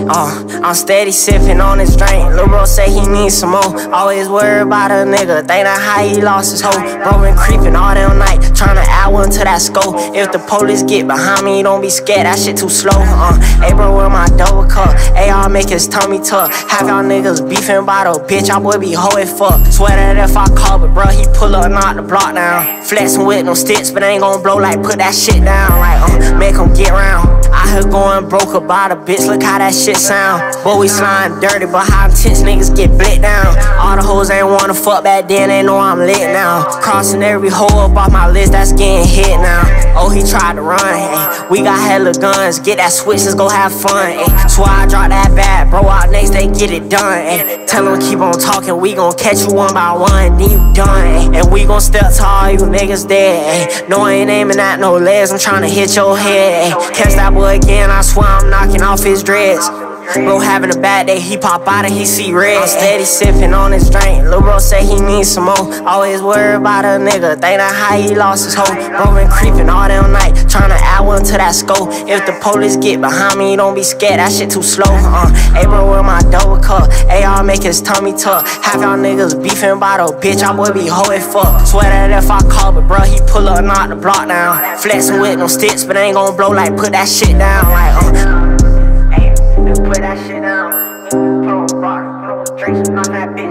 I'm steady sipping on this drink. Lil' bro say he needs some more. Always worry about a nigga, think that how he lost his hoe. Bro been creeping all damn night, tryna add one to that scope. If the police get behind me, don't be scared, that shit too slow. Hey bro, with my double cup, AR make his tummy tuck. Have y'all niggas beefing about a bitch, y'all boy be hoe as fuck. Swear that if I call, but bro, he pull up and knock the block down. Flexing with no sticks, but ain't gon' blow like put that shit down. Like, make him get round. I heard going broke about a bitch, look how that shit sound. Boy, we slime dirty, but how intense niggas get blit down. All the hoes ain't wanna fuck back then, they know I'm lit now. Crossing every hoe up off my list, that's getting hit now. Oh, he tried to run, ay. We got hella guns, get that switch, let's go have fun, ay. So I drop that bag, bro, out next day, get it done, ay. Tell him keep on talking, we gon' catch you one by one, then you done, ay. And we gon' step to all you niggas dead, ay. No, I ain't aiming at no legs, I'm tryna hit your head, ay. Catch that boy again, I swear I'm knocking off his dreads. Bro having a bad day, he pop out and he see red. I'm steady sipping on his drink. Lil' bro say he needs some more. Always worry about a nigga, think that how he lost his hoe. Bro been creeping all damn night, tryna add one to that scope. If the police get behind me, don't be scared, that shit too slow. Hey bro, with my double cup, AR make his tummy tuck. Have y'all niggas beefing about a bitch, y'all boy be hoe as fuck. Swear that if I call, but bro, he pull up and knock the block down. Flexing with no sticks, but ain't gon' blow like put that shit down. Like, put that shit down. Put on rock, put on drinks, knock that bitch.